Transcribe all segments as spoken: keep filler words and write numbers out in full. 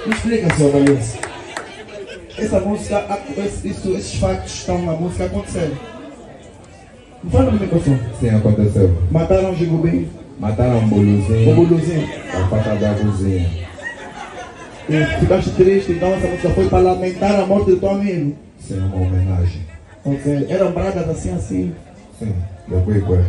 Me explica, senhor Valioso. Essa música, isso, esses fatos estão na música acontecendo. Não fala no microfone. Sim, aconteceu. Mataram o Gigubim. Mataram um boluzinho. O boluzinho. A faca da cozinha. E ficaste triste, então essa música foi para lamentar a morte do teu amigo. Sim, uma homenagem. Ok. Eram bragas assim, assim. Sim, eu fui com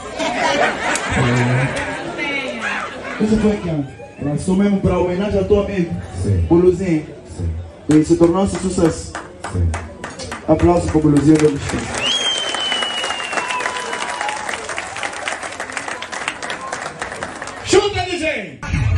Isso foi aqui, ó. Lançou mesmo para homenagem ao teu amigo. Sim. Boluzinho. Sim. E se tornou-se sucesso. Sim. Aplausos para o Boluzinho da Lixinha. Chuta, D J!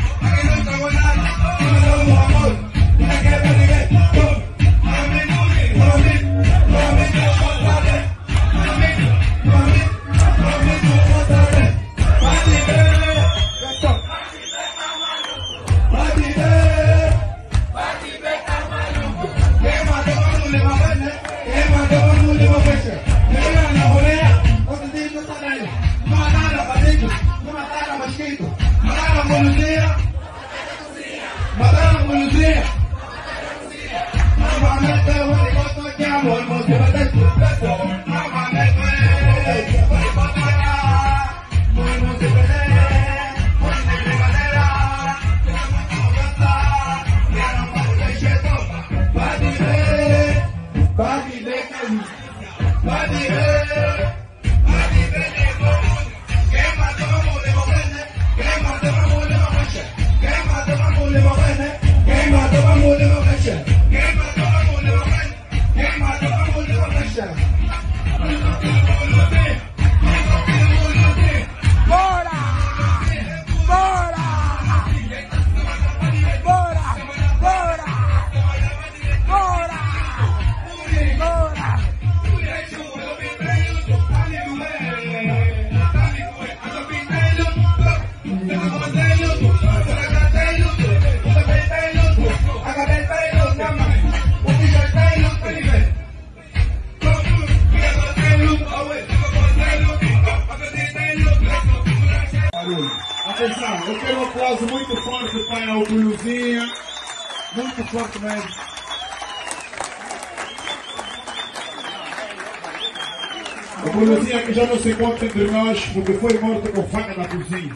Atenção, eu quero um aplauso muito forte para o Boluzinha, muito forte mesmo. O Boluzinha que já não se encontra entre nós porque foi morto com faca na cozinha.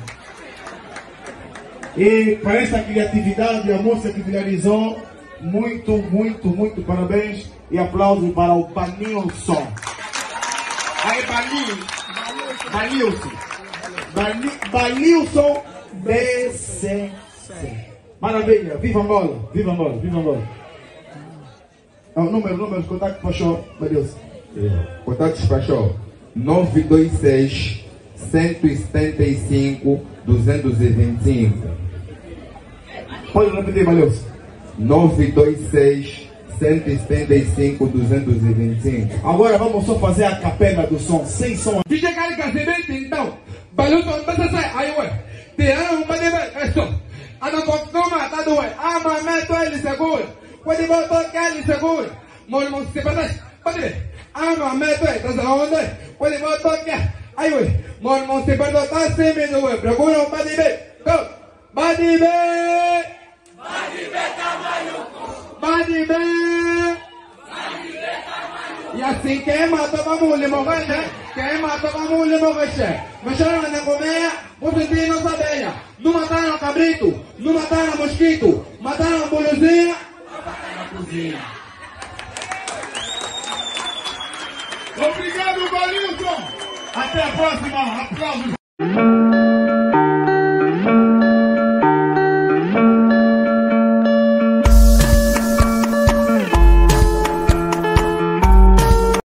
E para essa criatividade, a moça que viralizou, muito, muito, muito parabéns e aplausos para o Banilson. Aí, Banilson. Banilson. Banilson B C C. Maravilha, viva Angola, viva Angola, viva Angola. É o número, número, contato para o show, Banilson. Contatos para show nove dois seis, cento e setenta e cinco, duzentos e vinte e cinco. Pode repetir, Banilson. nove dois seis, cento e setenta e cinco, duzentos e vinte e cinco. Agora vamos só fazer a capela do som, sem som. D J Cali Casimento, então. Baluto, mas sai, aí, ué. Te amo, mas deve, é só. A não costuma, tá doendo. Ah, mas meto ele seguro. Pode botar que ele seguro. Mano, se parece, pode ver. Ah, mas meto ele, tá onde? Pode botar que. Aí, ué. Mano, se perdão, tá sem medo, ué. Procura um pode ver. Go. Pode ver. Pode ver, tá maluco. Pode ver. E assim, quem matou pra mulher morrer, né? Quem matou pra mulher morrer, mas chora na comeia, você tem não sabeia. Não mataram cabrito, não mataram mosquito, mataram boluzinha, mataram na cozinha. Obrigado, Banilson! Até a próxima, aplausos!